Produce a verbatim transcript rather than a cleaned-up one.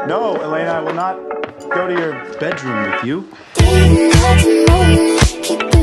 No, Elena, I will not go to your bedroom with you. Didn't have to know, keep